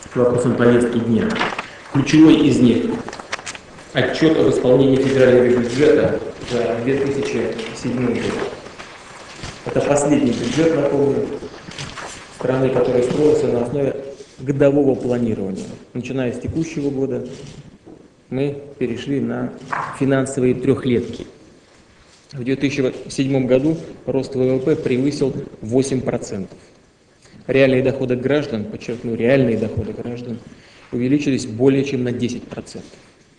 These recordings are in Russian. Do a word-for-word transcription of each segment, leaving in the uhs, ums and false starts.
к вопросам повестки дня. Ключевой из них – отчет об исполнении федерального бюджета за две тысячи седьмой год. Это последний бюджет, напомню, страны, который строился на основе годового планирования. Начиная с текущего года мы перешли на финансовые трехлетки. В две тысячи седьмом году рост ВВП превысил восемь процентов. Реальные доходы граждан, подчеркну, реальные доходы граждан увеличились более чем на десять процентов.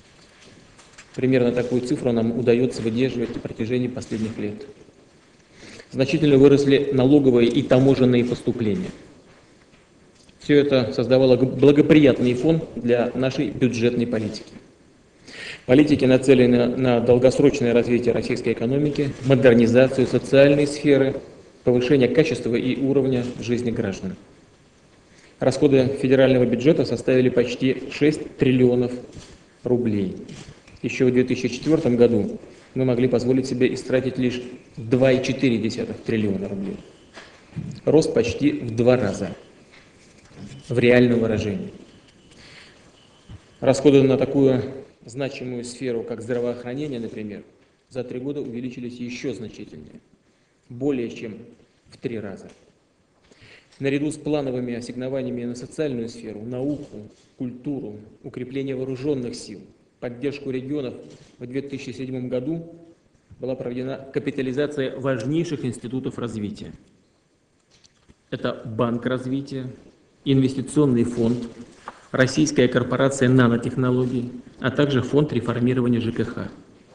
Примерно такую цифру нам удается выдерживать на протяжении последних лет. Значительно выросли налоговые и таможенные поступления. Все это создавало благоприятный фон для нашей бюджетной политики. Политики нацелены на долгосрочное развитие российской экономики, модернизацию социальной сферы, повышение качества и уровня жизни граждан. Расходы федерального бюджета составили почти шесть триллионов рублей. Еще в две тысячи четвёртом году мы могли позволить себе истратить лишь два и четыре десятых триллиона рублей. Рост почти в два раза в реальном выражении. Расходы на такую значимую сферу, как здравоохранение, например, за три года увеличились еще значительнее, более чем в три раза. Наряду с плановыми ассигнованиями на социальную сферу, науку, культуру, укрепление вооруженных сил, поддержку регионов в две тысячи седьмом году была проведена капитализация важнейших институтов развития. Это Банк развития, Инвестиционный фонд, Российская корпорация нанотехнологий, а также Фонд реформирования ЖКХ.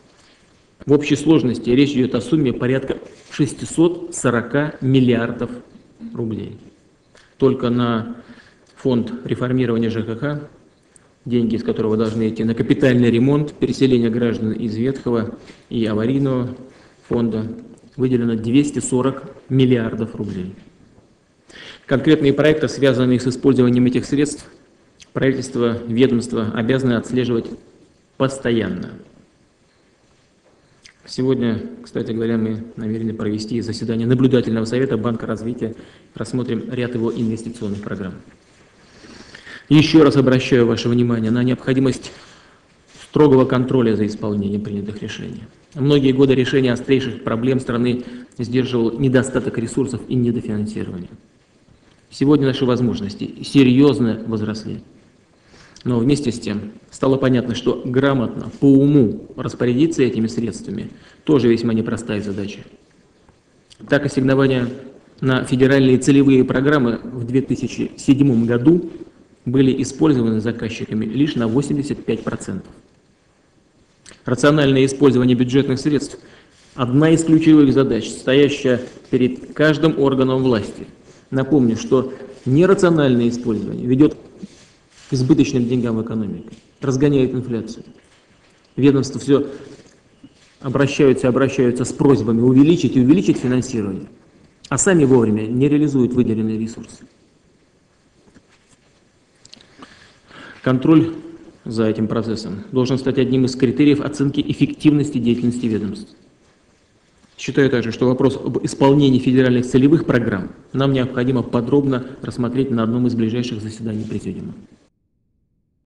В общей сложности речь идет о сумме порядка шестисот сорока миллиардов рублей. Только на Фонд реформирования ЖКХ, деньги из которого должны идти на капитальный ремонт, переселение граждан из ветхого и аварийного фонда, выделено двести сорок миллиардов рублей. Конкретные проекты, связанные с использованием этих средств, правительство, ведомство обязаны отслеживать постоянно. Сегодня, кстати говоря, мы намерены провести заседание наблюдательного совета Банка развития, рассмотрим ряд его инвестиционных программ. Еще раз обращаю ваше внимание на необходимость строгого контроля за исполнением принятых решений. Многие годы решения острейших проблем страны сдерживал недостаток ресурсов и недофинансирование. Сегодня наши возможности серьезно возросли. Но вместе с тем стало понятно, что грамотно, по уму распорядиться этими средствами тоже весьма непростая задача. Так, ассигнования на федеральные целевые программы в две тысячи седьмом году были использованы заказчиками лишь на восемьдесят пять процентов. Рациональное использование бюджетных средств – одна из ключевых задач, стоящая перед каждым органом власти. Напомню, что нерациональное использование ведет к избыточным деньгам в экономике, разгоняет инфляцию. Ведомства все обращаются и обращаются с просьбами увеличить и увеличить финансирование, а сами вовремя не реализуют выделенные ресурсы. Контроль за этим процессом должен стать одним из критериев оценки эффективности деятельности ведомств. Считаю также, что вопрос об исполнении федеральных целевых программ нам необходимо подробно рассмотреть на одном из ближайших заседаний Президиума.